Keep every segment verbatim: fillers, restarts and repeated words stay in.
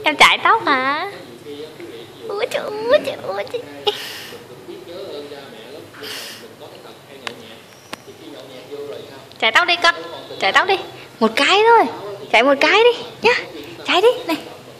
Em chải tóc hả? Ủa trời ơi, trời ơi. Chải tóc đi con, chải tóc đi. Một cái thôi, chải một cái đi nhá. Chải đi này.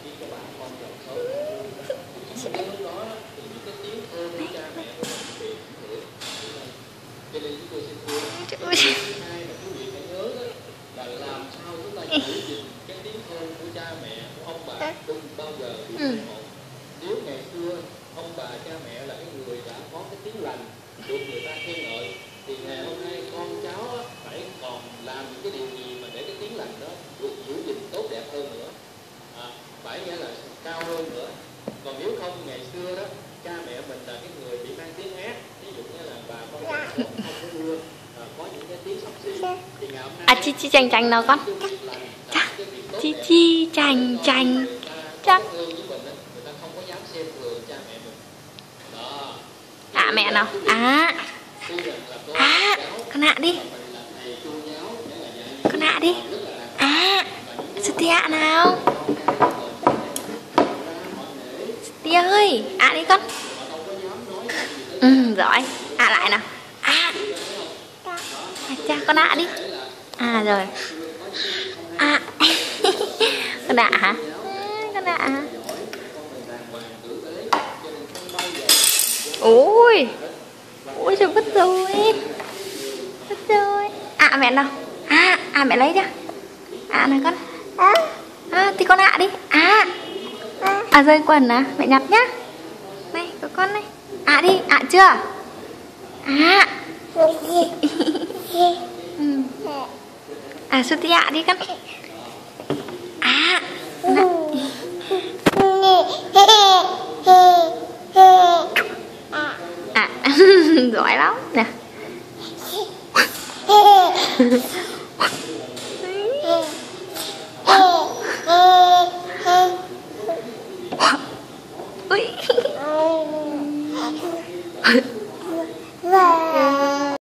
Ừ. Nếu ngày xưa ông bà cha mẹ là cái người đã có cái tiếng lành được người ta khen ngợi, thì ngày hôm nay con cháu phải còn làm những cái điều gì mà để cái tiếng lành đó được giữ gìn tốt đẹp hơn nữa, à, phải nghĩa là cao hơn nữa. Còn nếu không, ngày xưa đó cha mẹ mình là cái người bị mang tiếng ác, ví dụ như là bà con không có mưa, à, có những cái tiếng sập xì, thì ngày hôm nay À chi chi chành chành nào con. Chắc chi chi chành chành chắc. À mẹ nào. À à con hạ đi, con hạ đi. À Stia nào, Stia ơi, à đi con. Ừ giỏi, à lại nào. À, à cha con hạ đi. À rồi. À con hạ hả? Con hạ hả? Ui, ui trời vứt rồi, vứt rồi. À mẹ nào. À à mẹ lấy cho. À này con. À thì con hạ đi. À à rơi quần à, mẹ nhặt nhá. Này của con này. À đi, à chưa? À. Ừ. À xuất đi ạ đi con. À à giỏi lắm nè. Ui.